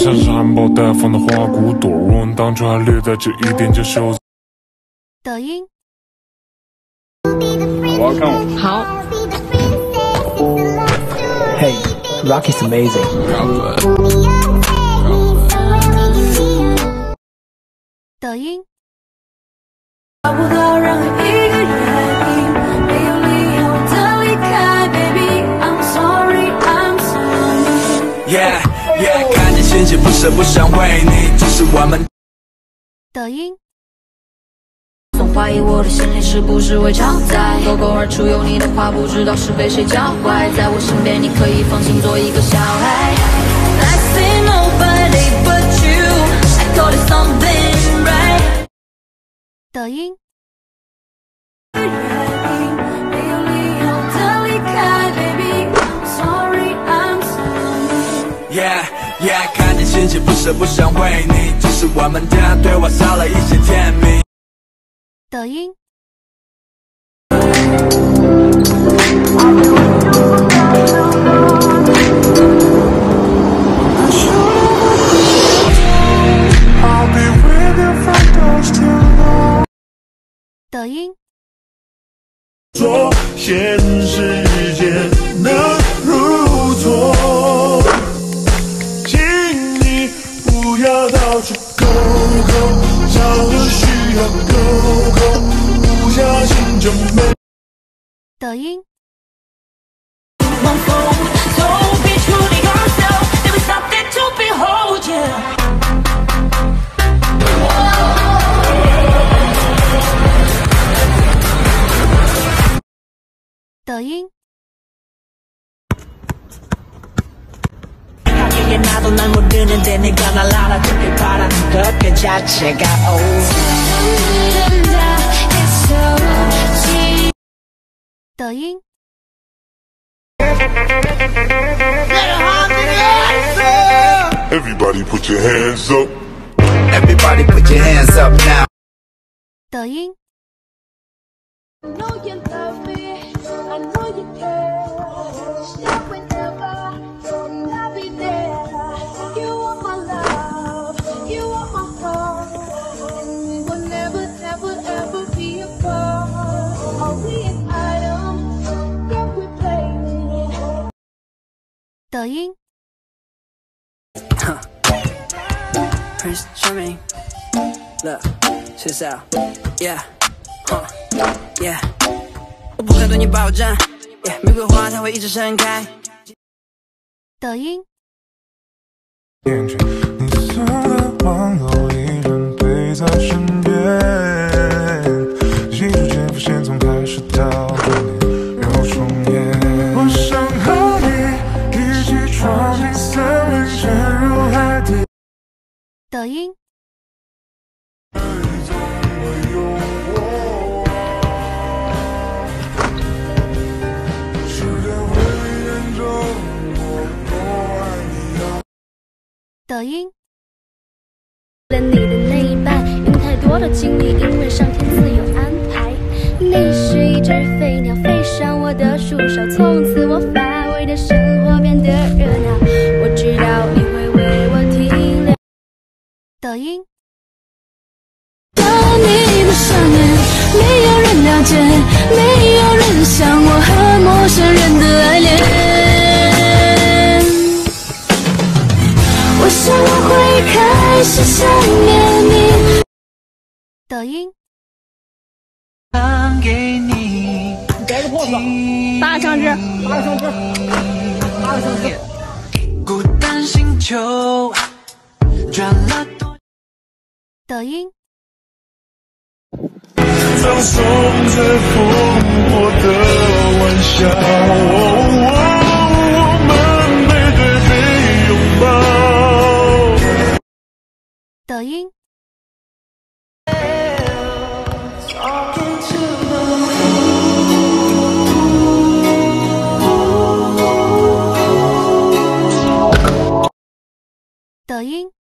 像是含苞待放的花骨朵，我们当初还略在这一点就羞。 抖音。 我要看我。 好。 Hey, rock is amazing. 抖音。 找不到任何一个原因，没有理由的离开 ，baby I'm sorry I'm sorry。 Yeah yeah， 看见星星不舍不想为你，只是我们。 抖音。 总怀疑我的心里是不是会常在，勾勾而出有你的话，不知道是被谁教坏。在我身边，你可以放心做一个小孩。I see nobody but you, I call it something right。 抖音。 没有理由的离开 ，baby I'm sorry I'm sorry。 Yeah yeah， 看见星星不舍不想为你，只是我们的对话少了一些甜蜜。 抖音。抖音。 说现实间能如错，请你不要到处勾勾，找个需要勾勾，不小心就没。 抖音。 Don't be true to yourself, there is something to behold, yeah。 抖音。抖音。 Everybody put your hands up. Everybody put your hands up now. 抖音。 I know you love me, I know you care. Stop whenever, I'll be there. You are my love, you are my heart. We will never, never, ever be apart. Are we an item? Can we play it? 抖音。 Prince Charming, look, check this out, yeah, yeah. 我不敢对你保证 ，yeah， 玫瑰花它会一直盛开。 抖音。 你送的网络依然陪在身边，记住间浮现从开始到终点，然后重演。我想和你一起闯进森林，潜入海底。 抖音。抖音。 了你的那一半，用太多的精力，因为上天自有安排。你是一只飞鸟，飞上我的树梢，从此我乏味的生活变得热闹。我知道你会为我停留。 抖音。 有你的想念，没有人了解，没有人像我和陌生人的爱恋。我想我会开始想念你。 抖音。 唱给你， 改个 pose， 8个小时 ，8个小时，8个小时。 孤单星球转了多。 抖音。 放松在烽火的玩笑，我们背对背拥抱。 抖音。抖音。